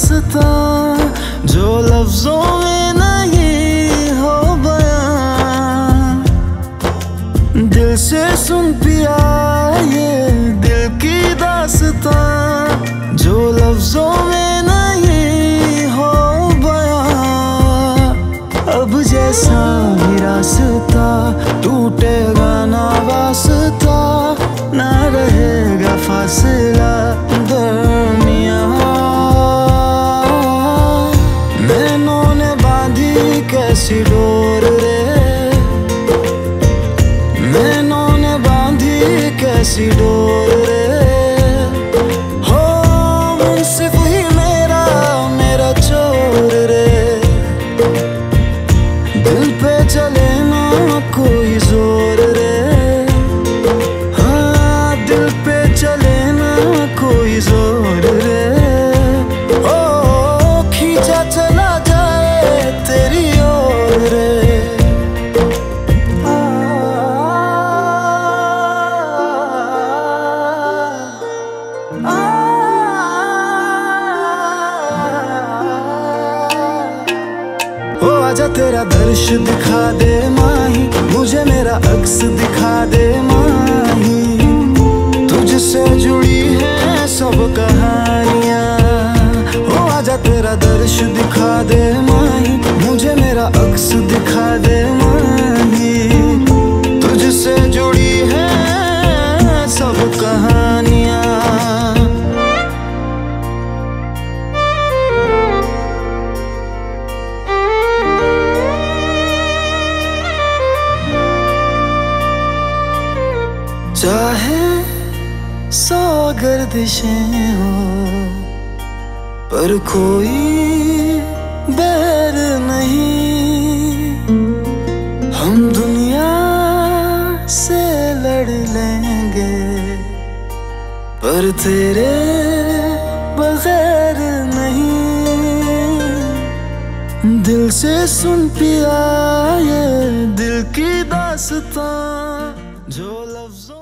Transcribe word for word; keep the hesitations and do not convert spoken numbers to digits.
दास्तां जो लफ्जों में नहीं हो बयां। दिल से सुन पिया ये दिल की दास्तां जो लफ्जों में नहीं हो बयां। अब जैसा भी रास्ता टूटेगा ना वास्ता, ना रहेगा फासला दरमियां। नैनों ने बांधी कैसी डोर रे, नैनों ने बांधी कैसी डोर रे। हो मुंसिफ ही मेरा मेरा चोर रे, दिल पे चले ना कोई जोर रे। हाँ दिल पे चले ना कोई जोर रे। ओ खींचा चला जाए तेरी ओर रे। ओ आजा तेरा दर्श दिखा दे माही, मुझे मेरा अक्स दिखा दे माही। तुझसे जुड़ी है सब कहानियां। ओ आजा तेरा दर्श दिखा दे माही, मुझे मेरा अक्स दिखा दे माही। तुझसे जुड़ी है सब कहानियां। चाहे सौ गर्दिशें हो पर कोई बैर नहीं। हम दुनिया से लड़ लेंगे पर तेरे बगैर नहीं। दिल से सुन पिया ये दिल की दास्तां जो लफ्जों